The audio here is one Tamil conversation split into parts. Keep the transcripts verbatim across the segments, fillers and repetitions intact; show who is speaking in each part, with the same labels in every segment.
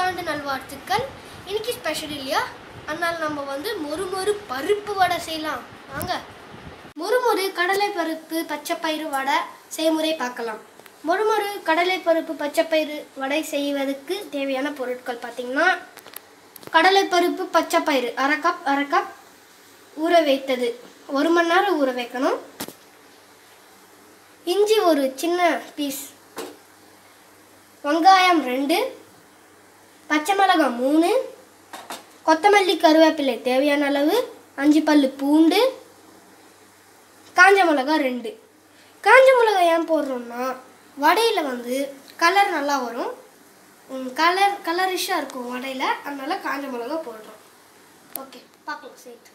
Speaker 1: புத்தாண்டு நல்வாழ்த்துக்கள். இன்னைக்கு ஸ்பெஷல் இல்லையா, அதனால நம்ம வந்து மொறுமொறு பருப்பு வடை செய்யலாம். வாங்க. மொறுமொறு கடலை பருப்பு பச்சைப்பயிறு வடை செய்முறை பார்க்கலாம். மொறுமொறு கடலை பருப்பு பச்சைப்பயிறு வடை செய்வதற்கு தேவையான பொருட்கள் பார்த்தீங்கன்னா, கடலை பருப்பு பச்சைப்பயிறு அரை கப் அரை கப் ஊற வைத்தது, ஒரு மணி நேரம் ஊற வைக்கணும். இஞ்சி ஒரு சின்ன பீஸ், வெங்காயம் ரெண்டு, பச்சை மிளகாய் மூணு, கொத்தமல்லி கருவேப்பிலை தேவையான அளவு, அஞ்சு பல்லு பூண்டு, காஞ்ச மிளகாய் ரெண்டு. காஞ்ச மிளகாய் ஏன் போடுறோம்னா வடையில் வந்து கலர் நல்லா வரும், கலர் கலரிஷாக இருக்கும் வடையில், அதனால காஞ்ச மிளகாய் போடுறோம். ஓகே, பார்க்கலாம் சேர்த்து.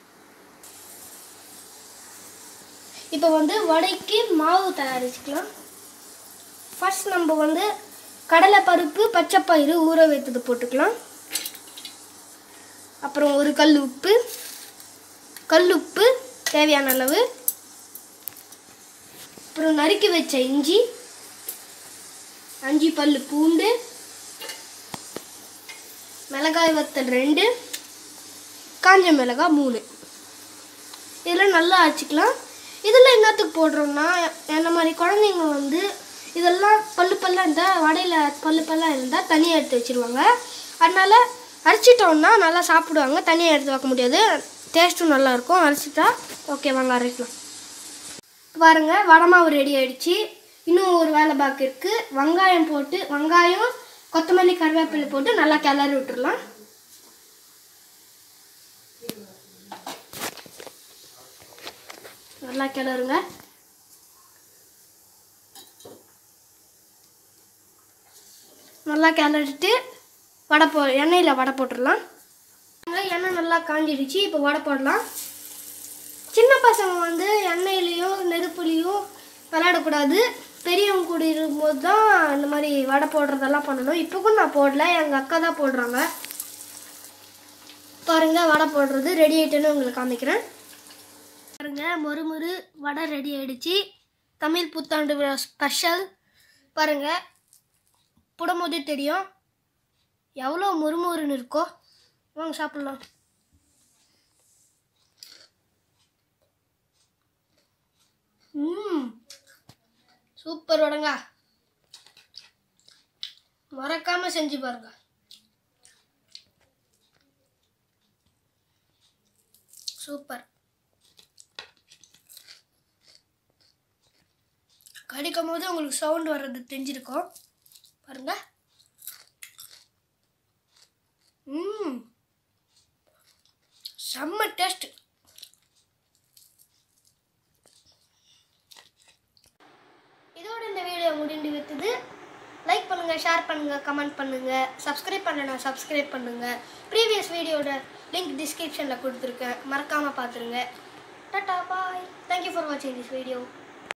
Speaker 1: இப்போ வந்து வடைக்கு மாவு தயாரிச்சுக்கலாம். ஃபர்ஸ்ட் நம்ம வந்து கடலை பருப்பு பச்சைப்பயிறு ஊற வைத்தது போட்டுக்கலாம். அப்புறம் ஒரு கல் உப்பு, கல் உப்பு தேவையான அளவு, அப்புறம் நறுக்கி வச்ச இஞ்சி, அஞ்சு பல்லு பூண்டு, மிளகாய் வத்தல் ரெண்டு, காஞ்ச மிளகாய் மூணு. இதெல்லாம் நல்லா அரைச்சிக்கலாம். இதில் என்னத்துக்கு போடுறோம்னா, என்ன மாதிரி குழந்தைங்க வந்து இதெல்லாம் பல்லு பல்லாக இருந்தால், வடையில் பல்லு பல்லாக இருந்தால் தனியாக எடுத்து வச்சுருவாங்க. அதனால் அரைச்சிட்டோம்னா நல்லா சாப்பிடுவாங்க. தனியாக எடுத்து வைக்க முடியாது, டேஸ்ட்டும் நல்லாயிருக்கும் அரைச்சிட்டா. ஓகே, வாங்க அரைக்கலாம். பாருங்கள், வடை மாவு ரெடி ஆகிடுச்சு. இன்னும் ஒரு வேலை பாக்கு இருக்குது. வெங்காயம் போட்டு, வெங்காயம் கொத்தமல்லி கருவேப்பிலை போட்டு நல்லா கிளறி விட்டுடலாம். நல்லா கிளறுங்க. நல்லா கிளறிட்டு வடை போ எண்ணெயில் வடை போட்டுடலாம். எண்ணெய் நல்லா காஞ்சிடுச்சு. இப்போ வடை போடலாம். சின்ன பசங்க வந்து எண்ணெயிலையும் நெருப்புலையும் விளையாடக்கூடாது. பெரியவங்க கூட இருக்கும்போது தான் இந்த மாதிரி வடை போடுறதெல்லாம் பண்ணணும். இப்போ கூட நான் போடல, எங்கள் அக்கா தான் போடுறாங்க. பாருங்கள், வடை போடுறது ரெடி ஆகிட்டுன்னு உங்களுக்கு காமிக்கிறேன். பாருங்க, மொறுமொறு வடை ரெடி ஆகிடுச்சு. தமிழ் புத்தாண்டு விழா ஸ்பெஷல். பாருங்கள், போடும்போதே தெரியும் எவ்வளோ மொறுமொறுன்னு இருக்கோ. வாங்க சாப்பிட்லாம். ம் சூப்பர் வடைங்க, மறக்காமல் செஞ்சு பாருங்க. சூப்பர். கடிக்கும் போது உங்களுக்கு சவுண்ட் வர்றது தெரிஞ்சிருக்கும். பாருங்க. ம் செம்ம டேஸ்ட். இதோட இந்த வீடியோ முடிந்து விட்டது. லைக் பண்ணுங்க, ஷேர் பண்ணுங்க, கமெண்ட் பண்ணுங்க, சப்ஸ்கிரைப் பண்ணலனா சப்ஸ்கிரைப் பண்ணுங்க. ப்ரீவியஸ் வீடியோட லிங்க் டிஸ்கிரிப்ஷனில் கொடுத்துருக்கேன், மறக்காமல் பார்த்துருங்க. Tata bye. தேங்க்யூ ஃபார் வாட்சிங் திஸ் வீடியோ.